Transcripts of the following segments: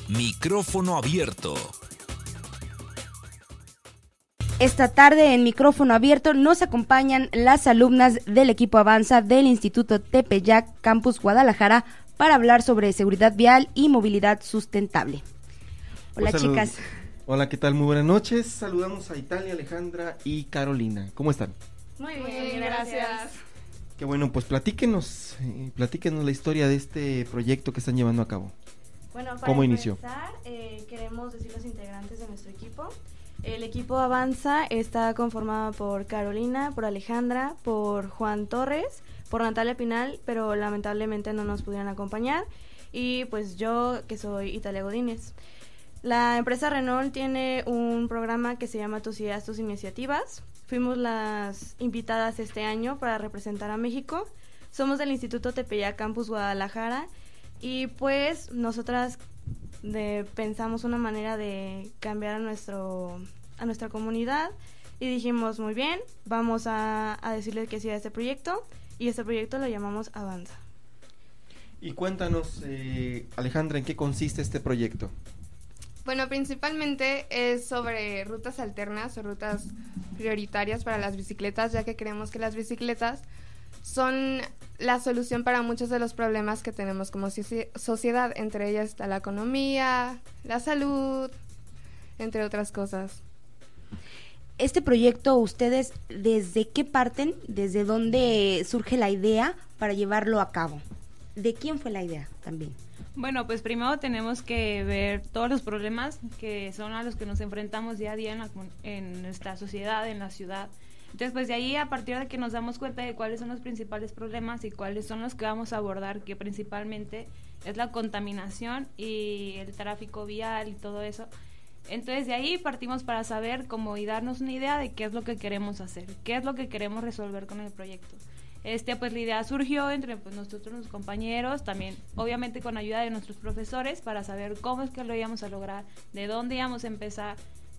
Micrófono abierto. Esta tarde en Micrófono Abierto nos acompañan las alumnas del equipo Avanza del Instituto Tepeyac Campus Guadalajara para hablar sobre seguridad vial y movilidad sustentable. Hola, pues chicas. Hola, ¿qué tal? Muy buenas noches. Saludamos a Italia, Alejandra y Carolina. ¿Cómo están? Muy bien, gracias. Qué bueno, pues platíquenos la historia de este proyecto que están llevando a cabo. Bueno, para ¿Cómo inició? Queremos decir los integrantes de nuestro equipo. El equipo Avanza está conformado por Carolina, por Alejandra, por Juan Torres, por Natalia Pinal, pero lamentablemente no nos pudieron acompañar, y pues yo, que soy Italia Godínez. La empresa Renault tiene un programa que se llama Tus Ideas, Tus Iniciativas. Fuimos las invitadas este año para representar a México. Somos del Instituto Tepeyac Campus Guadalajara, y pues nosotras pensamos una manera de cambiar a nuestra comunidad, y dijimos, muy bien, vamos a decirle que sí a este proyecto, y este proyecto lo llamamos Avanza. Y cuéntanos, Alejandra, ¿en qué consiste este proyecto? Bueno, principalmente es sobre rutas alternas o rutas prioritarias para las bicicletas, ya que creemos que las bicicletas son la solución para muchos de los problemas que tenemos como sociedad. Entre ellas está la economía, la salud, entre otras cosas. Este proyecto, ¿ustedes desde qué parten? ¿Desde dónde surge la idea para llevarlo a cabo? ¿De quién fue la idea también? Bueno, pues primero tenemos que ver todos los problemas que son a los que nos enfrentamos día a día en nuestra sociedad, en la ciudad. Entonces, pues de ahí, a partir de que nos damos cuenta de cuáles son los principales problemas y cuáles son los que vamos a abordar, que principalmente es la contaminación y el tráfico vial y todo eso. Entonces, de ahí partimos para saber cómo y darnos una idea de qué es lo que queremos hacer, qué es lo que queremos resolver con el proyecto. Pues la idea surgió entre nosotros, los compañeros, también obviamente con ayuda de nuestros profesores, para saber cómo es que lo íbamos a lograr, de dónde íbamos a empezar,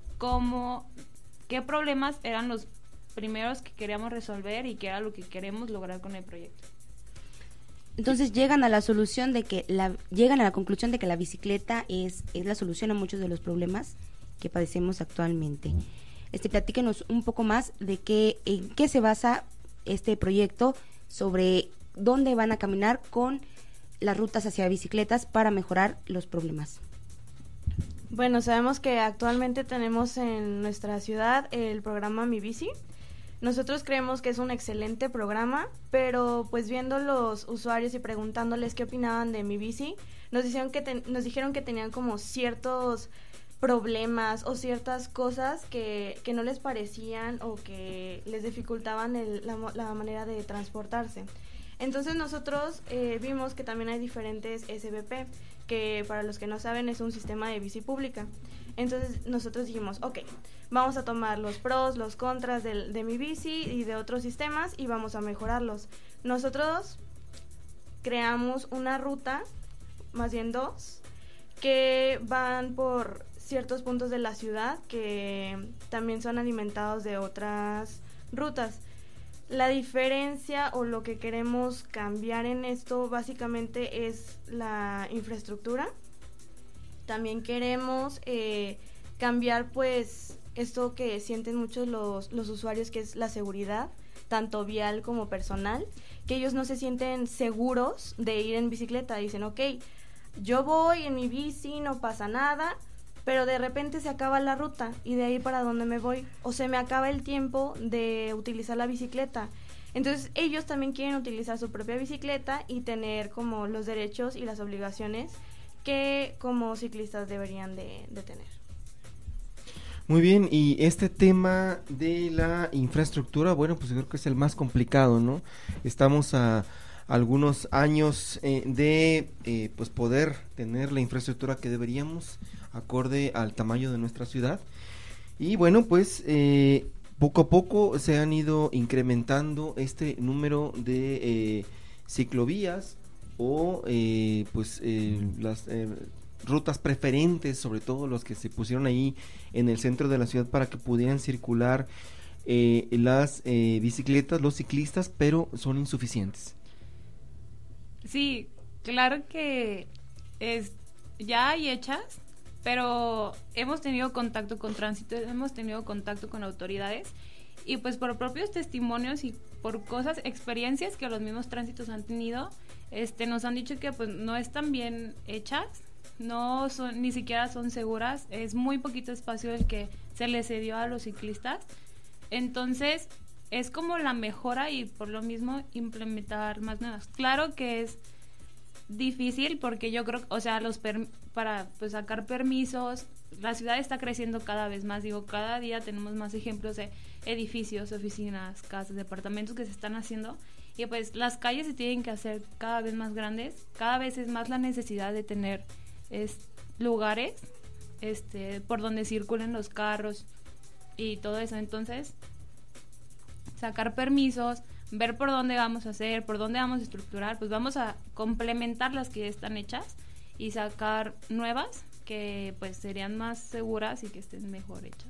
qué problemas eran los primeros que queríamos resolver y qué era lo que queremos lograr con el proyecto. Entonces llegan a la conclusión de que la bicicleta es la solución a muchos de los problemas que padecemos actualmente. Platíquenos un poco más de en qué se basa este proyecto, sobre dónde van a caminar con las rutas hacia bicicletas para mejorar los problemas. Bueno, sabemos que actualmente tenemos en nuestra ciudad el programa Mi Bici. Nosotros creemos que es un excelente programa, pero pues viendo los usuarios y preguntándoles qué opinaban de Mi Bici, nos dijeron que tenían como ciertos problemas o ciertas cosas que no les parecían o que les dificultaban la manera de transportarse. Entonces nosotros vimos que también hay diferentes SBP, que para los que no saben es un sistema de bici pública. Entonces nosotros dijimos, ok, vamos a tomar los pros, los contras de Mi Bici y de otros sistemas y vamos a mejorarlos. Nosotros creamos una ruta, más bien dos, que van por ciertos puntos de la ciudad que también son alimentados de otras rutas. La diferencia o lo que queremos cambiar en esto básicamente es la infraestructura. También queremos cambiar pues esto que sienten muchos los usuarios, que es la seguridad, tanto vial como personal, que ellos no se sienten seguros de ir en bicicleta. Dicen, ok, yo voy en mi bici, no pasa nada, pero de repente se acaba la ruta y de ahí para dónde me voy, o se me acaba el tiempo de utilizar la bicicleta. Entonces ellos también quieren utilizar su propia bicicleta y tener como los derechos y las obligaciones que como ciclistas deberían de tener. Muy bien, y este tema de la infraestructura, bueno, pues yo creo que es el más complicado, ¿no? Estamos a algunos años de pues poder tener la infraestructura que deberíamos, acorde al tamaño de nuestra ciudad. Y bueno, pues poco a poco se han ido incrementando este número de ciclovías o las rutas preferentes, sobre todo los que se pusieron ahí en el centro de la ciudad para que pudieran circular las bicicletas, los ciclistas, pero son insuficientes. Sí, claro que ya hay hechas, pero hemos tenido contacto con tránsito, hemos tenido contacto con autoridades y pues por propios testimonios y por cosas, experiencias que los mismos tránsitos han tenido, nos han dicho que pues no están bien hechas, no son, ni siquiera son seguras, es muy poquito espacio el que se les cedió a los ciclistas, entonces es como la mejora y por lo mismo implementar más nuevas. Claro que es difícil porque yo creo, o sea, para pues sacar permisos, la ciudad está creciendo cada vez más, digo, cada día tenemos más ejemplos de edificios, oficinas, casas, departamentos que se están haciendo y pues las calles se tienen que hacer cada vez más grandes, cada vez es más la necesidad de tener lugares por donde circulen los carros y todo eso, entonces sacar permisos, ver por dónde vamos a hacer, por dónde vamos a estructurar, pues vamos a complementar las que ya están hechas y sacar nuevas que pues serían más seguras y que estén mejor hechas.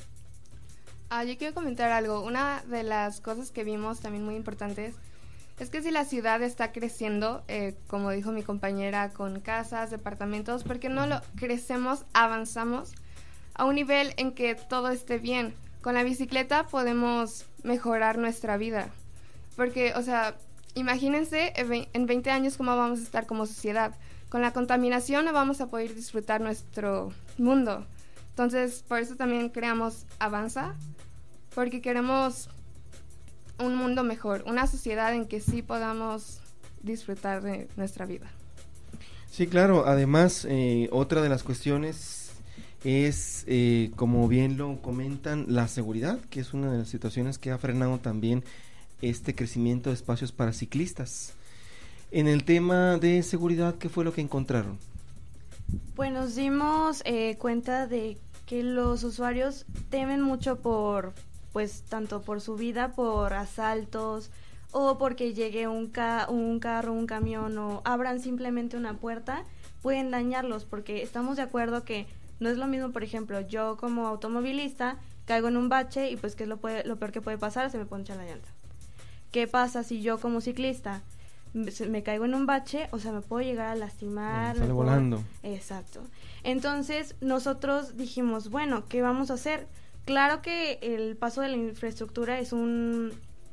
Yo quiero comentar algo. Una de las cosas que vimos también muy importantes es que si la ciudad está creciendo, como dijo mi compañera, con casas, departamentos, ¿por qué no lo crecemos, avanzamos a un nivel en que todo esté bien? Con la bicicleta podemos mejorar nuestra vida. Porque, o sea, imagínense en 20 años cómo vamos a estar como sociedad. Con la contaminación no vamos a poder disfrutar nuestro mundo. Entonces, por eso también creamos Avanza, porque queremos un mundo mejor, una sociedad en que sí podamos disfrutar de nuestra vida. Sí, claro. Además, otra de las cuestiones es, como bien lo comentan, la seguridad, que es una de las situaciones que ha frenado también este crecimiento de espacios para ciclistas. En el tema de seguridad, ¿qué fue lo que encontraron? Pues nos dimos cuenta de que los usuarios temen mucho pues tanto por su vida, por asaltos o porque llegue un carro, un camión o abran simplemente una puerta, pueden dañarlos, porque estamos de acuerdo que no es lo mismo, por ejemplo, yo como automovilista caigo en un bache y pues ¿qué es lo peor que puede pasar? Se me poncha la llanta. ¿Qué pasa si yo como ciclista me caigo en un bache? O sea, me puedo llegar a lastimar. Sale volando. Exacto. Entonces, nosotros dijimos, bueno, ¿qué vamos a hacer? Claro que el paso de la infraestructura es un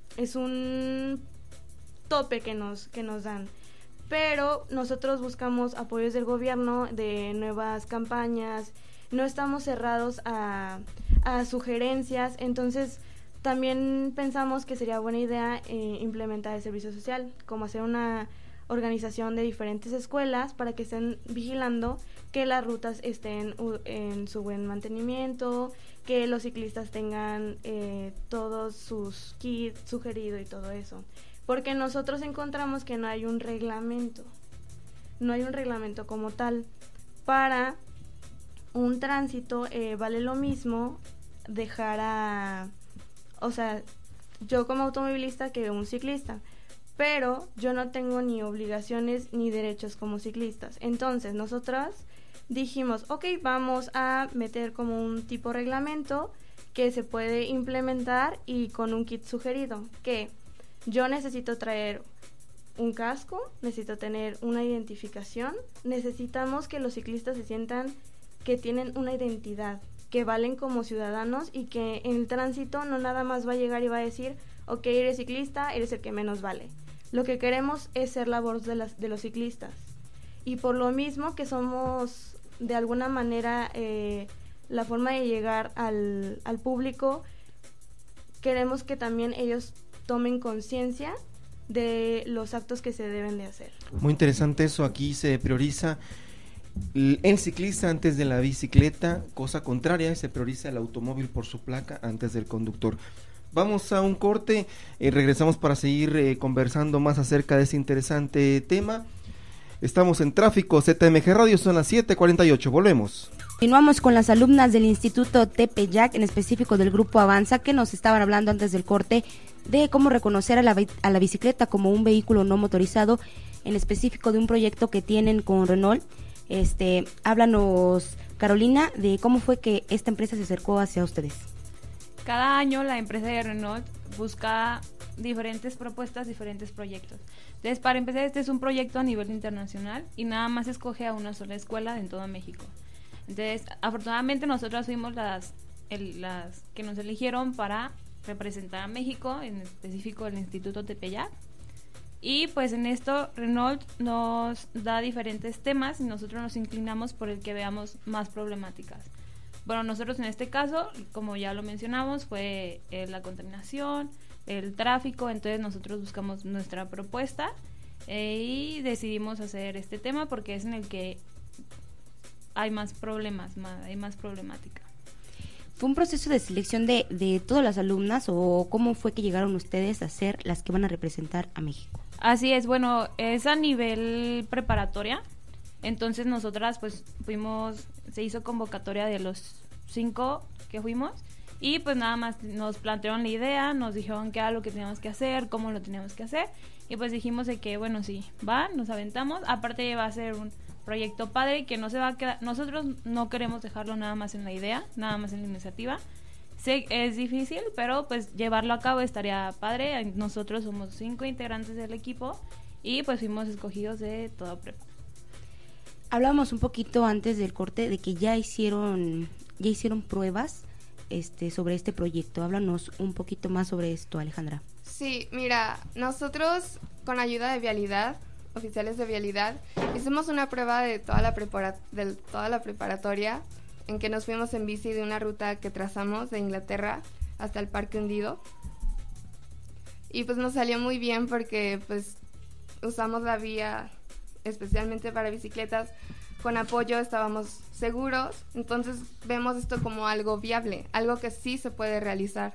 tope que nos dan, pero nosotros buscamos apoyos del gobierno, de nuevas campañas, no estamos cerrados a sugerencias, entonces también pensamos que sería buena idea implementar el servicio social, como hacer una organización de diferentes escuelas para que estén vigilando que las rutas estén en su buen mantenimiento, que los ciclistas tengan todos sus kits sugeridos y todo eso. Porque nosotros encontramos que no hay un reglamento como tal. Para un tránsito vale lo mismo dejar o sea, yo como automovilista que un ciclista, pero yo no tengo ni obligaciones ni derechos como ciclistas. Entonces, nosotras dijimos, ok, vamos a meter como un tipo reglamento que se puede implementar y con un kit sugerido, que yo necesito traer un casco, necesito tener una identificación, necesitamos que los ciclistas se sientan que tienen una identidad, que valen como ciudadanos y que en el tránsito no nada más va a llegar y va a decir, ok, eres ciclista, eres el que menos vale. Lo que queremos es ser la voz de los ciclistas. Y por lo mismo que somos de alguna manera la forma de llegar al público, queremos que también ellos tomen conciencia de los actos que se deben de hacer. Muy interesante eso. Aquí se prioriza el ciclista antes de la bicicleta, cosa contraria, se prioriza el automóvil por su placa antes del conductor. Vamos a un corte, regresamos para seguir conversando más acerca de este interesante tema. Estamos en Tráfico ZMG Radio, son las 7:48, volvemos. Continuamos con las alumnas del Instituto Tepeyac, en específico del Grupo Avanza, que nos estaban hablando antes del corte de cómo reconocer a la bicicleta como un vehículo no motorizado, en específico de un proyecto que tienen con Renault. Háblanos, Carolina, de cómo fue que esta empresa se acercó hacia ustedes. Cada año la empresa de Renault busca diferentes propuestas, diferentes proyectos. Entonces, para empezar, este es un proyecto a nivel internacional y nada más escoge a una sola escuela en todo México. Entonces, afortunadamente nosotras fuimos las que nos eligieron para representar a México, en específico el Instituto Tepeyac. Y pues en esto Renault nos da diferentes temas y nosotros nos inclinamos por el que veamos más problemáticas. Bueno, nosotros en este caso, como ya lo mencionamos, fue la contaminación, el tráfico, entonces nosotros buscamos nuestra propuesta y decidimos hacer este tema porque es en el que hay más problemas, hay más problemática. ¿Fue un proceso de selección de todas las alumnas o cómo fue que llegaron ustedes a ser las que van a representar a México? Así es, bueno, es a nivel preparatoria, entonces nosotras pues se hizo convocatoria de los 5 que fuimos y pues nada más nos plantearon la idea, nos dijeron qué era lo que teníamos que hacer, cómo lo teníamos que hacer y pues dijimos de que bueno, sí, nos aventamos, aparte va a ser un proyecto padre que no se va a quedar, nosotros no queremos dejarlo nada más en la idea, nada más en la iniciativa. Sé es difícil, pero pues llevarlo a cabo estaría padre. Nosotros somos 5 integrantes del equipo y pues fuimos escogidos de toda prepa. Hablábamos un poquito antes del corte de que ya hicieron pruebas sobre este proyecto. Háblanos un poquito más sobre esto, Alejandra. Sí, mira, nosotros con ayuda de Vialidad, oficiales de Vialidad, hicimos una prueba de toda la preparatoria en que nos fuimos en bici de una ruta que trazamos de Inglaterra hasta el Parque Hundido. Y pues nos salió muy bien porque pues usamos la vía especialmente para bicicletas, con apoyo, estábamos seguros, entonces vemos esto como algo viable, algo que sí se puede realizar.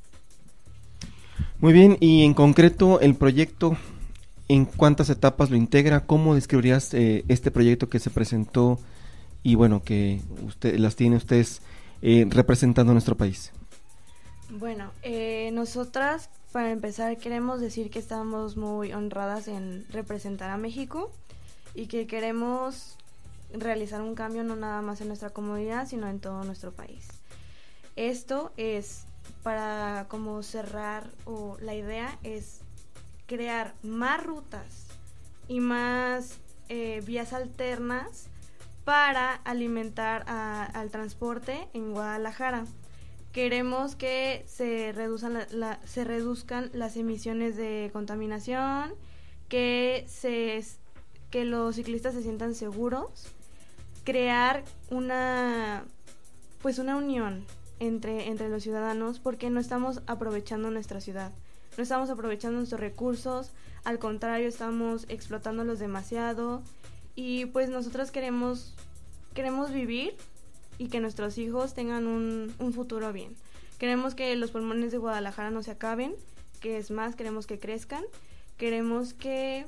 Muy bien, y en concreto el proyecto, ¿en cuántas etapas lo integra? ¿Cómo describirías este proyecto que se presentó y bueno, que las tiene ustedes representando a nuestro país? Bueno, nosotras, para empezar, queremos decir que estamos muy honradas en representar a México y que queremos realizar un cambio no nada más en nuestra comunidad, sino en todo nuestro país. Esto es para como cerrar, o la idea es crear más rutas y más vías alternas para alimentar al transporte en Guadalajara. Queremos que se reduzcan las emisiones de contaminación, que los ciclistas se sientan seguros, crear una unión entre los ciudadanos, porque no estamos aprovechando nuestra ciudad, no estamos aprovechando nuestros recursos, al contrario, estamos explotándolos demasiado y pues nosotros queremos vivir y que nuestros hijos tengan un futuro bien. Queremos que los pulmones de Guadalajara no se acaben, que es más, queremos que crezcan, queremos que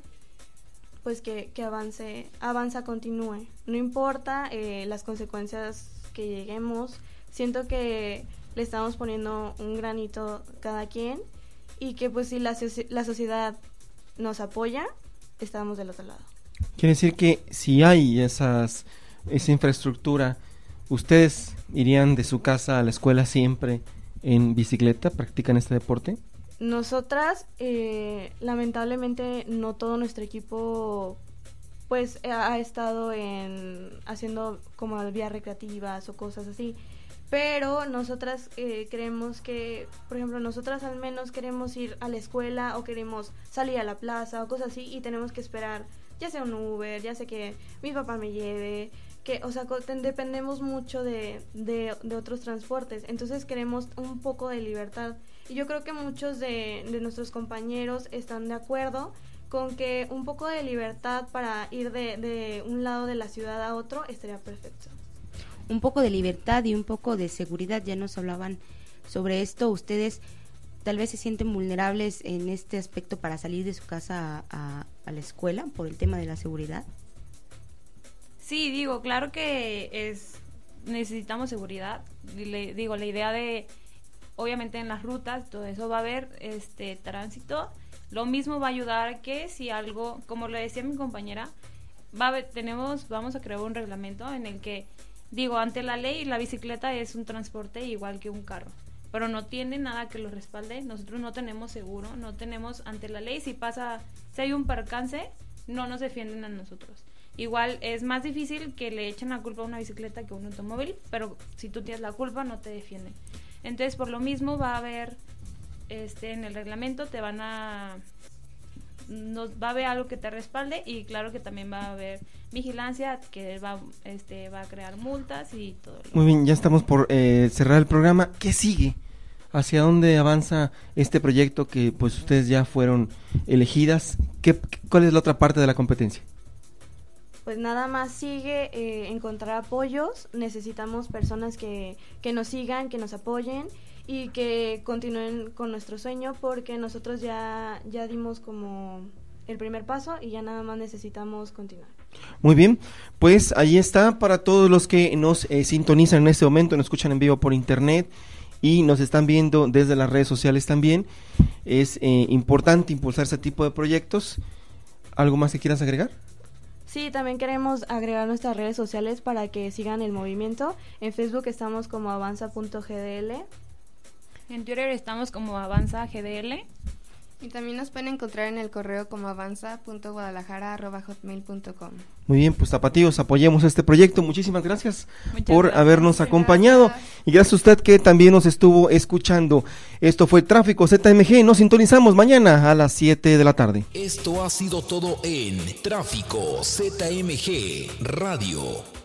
continúe. No importa las consecuencias que lleguemos, siento que le estamos poniendo un granito cada quien y que pues si la sociedad nos apoya, estamos del otro lado. Quiere decir que si hay esa infraestructura, ¿ustedes irían de su casa a la escuela siempre en bicicleta? ¿Practican este deporte? Nosotras, lamentablemente, no todo nuestro equipo pues ha estado haciendo como vías recreativas o cosas así, pero nosotras creemos que, por ejemplo, nosotras al menos queremos ir a la escuela o queremos salir a la plaza o cosas así y tenemos que esperar, ya sea un Uber, ya sea que mi papá me lleve, dependemos mucho de otros transportes, entonces queremos un poco de libertad. Y yo creo que muchos de nuestros compañeros están de acuerdo con que un poco de libertad para ir de un lado de la ciudad a otro estaría perfecto. Un poco de libertad y un poco de seguridad, ya nos hablaban sobre esto. ¿Ustedes tal vez se sienten vulnerables en este aspecto para salir de su casa a la escuela por el tema de la seguridad? Sí, claro que necesitamos seguridad. La idea de, obviamente en las rutas, todo eso va a haber tránsito. Lo mismo va a ayudar a que si algo, como le decía mi compañera, vamos a crear un reglamento en el que, ante la ley, la bicicleta es un transporte igual que un carro. pero no tiene nada que lo respalde. Nosotros no tenemos seguro, no tenemos ante la ley, si hay un percance, no nos defienden a nosotros. Igual es más difícil que le echen la culpa a una bicicleta que a un automóvil, pero si tú tienes la culpa no te defienden. Entonces por lo mismo va a haber en el reglamento va a haber algo que te respalde, y claro que también va a haber vigilancia que va a crear multas y todo. Muy bien, ya estamos por cerrar el programa. ¿Qué sigue? ¿Hacia dónde avanza este proyecto que pues ustedes ya fueron elegidas? ¿Cuál es la otra parte de la competencia? Pues nada más sigue encontrar apoyos. Necesitamos personas que nos sigan, que nos apoyen y que continúen con nuestro sueño, porque nosotros ya dimos como el primer paso y ya nada más necesitamos continuar. Muy bien, pues ahí está para todos los que nos sintonizan en este momento, nos escuchan en vivo por internet y nos están viendo desde las redes sociales también. Es importante impulsar este tipo de proyectos. ¿Algo más que quieras agregar? Sí, también queremos agregar nuestras redes sociales para que sigan el movimiento. En Facebook estamos como avanza.gdl. En Twitter estamos como avanza.gdl. Y también nos pueden encontrar en el correo como avanza.guadalajara@hotmail.com. Muy bien, pues tapatíos, apoyemos este proyecto. Muchísimas gracias por gracias. habernos acompañado. Gracias. Y gracias a usted que también nos estuvo escuchando. Esto fue Tráfico ZMG. Nos sintonizamos mañana a las 7 de la tarde. Esto ha sido todo en Tráfico ZMG Radio.